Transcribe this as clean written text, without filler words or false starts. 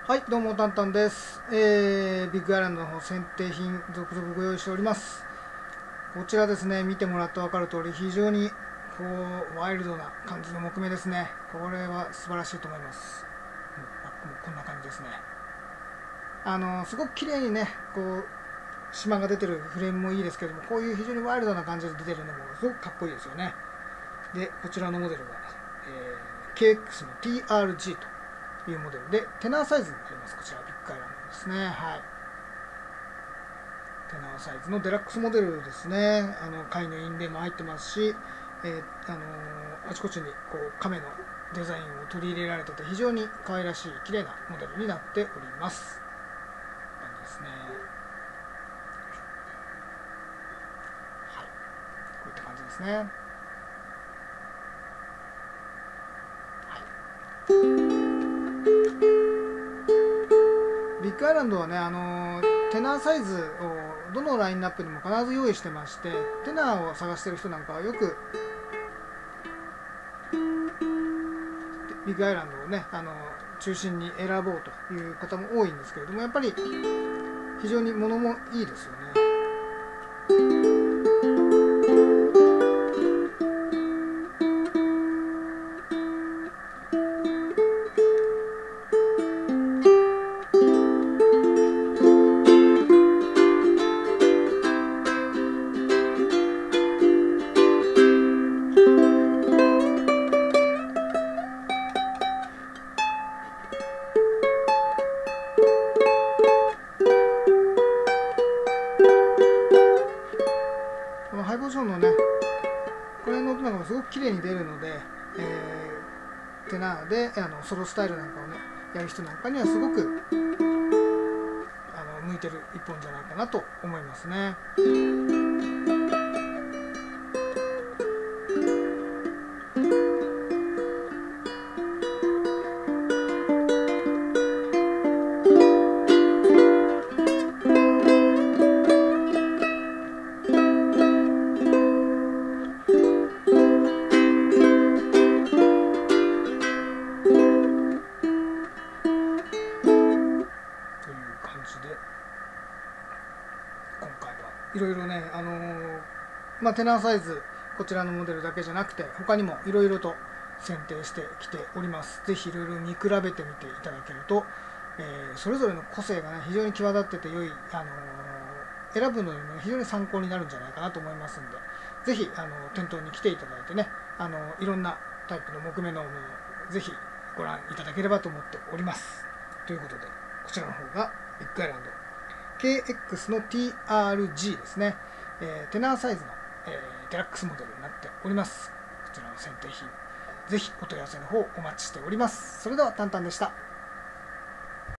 はい、どうもタンタンです。ビッグアイランドの方選定品続々ご用意しております。こちらですね、見てもらって分かる通り非常にこうワイルドな感じの木目ですね。これは素晴らしいと思います。もうこんな感じですね。すごく綺麗にね、こう島が出てるフレームもいいですけども、こういう非常にワイルドな感じで出てるのもすごくかっこいいですよね。で、こちらのモデルが、KX の TRG というモデルでテナーサイズになります。こちらビッグアイランドですね。はい、テナーサイズのデラックスモデルですね。貝の印伝も入ってますし、あちこちにこう亀のデザインを取り入れられてて非常に可愛らしい綺麗なモデルになっております。こんな感じですね。はい、こういった感じですね。ビッグアイランドはね、テナーサイズをどのラインナップにも必ず用意してまして、テナーを探してる人なんかはよくビッグアイランドをね、中心に選ぼうという方も多いんですけれども、やっぱり非常に物もいいですよね。このハイポジションのね、これの音なんかもすごく綺麗に出るので、テナーでソロスタイルなんかをねやる人なんかにはすごく向いてる一本じゃないかなと思いますね。で今回はいろいろね、テナーサイズこちらのモデルだけじゃなくて他にもいろいろと選定してきております。ぜひいろいろ見比べてみていただけると、それぞれの個性がね非常に際立ってて良い、選ぶのにも非常に参考になるんじゃないかなと思いますんで、ぜひ店頭に来ていただいてね、いろんなタイプの木目のものをぜひご覧いただければと思っております。ということでこちらの方がビッグアイランド KX の TRG ですね、テナーサイズの、デラックスモデルになっております。こちらの選定品ぜひお問い合わせの方お待ちしております。それではタンタンでした。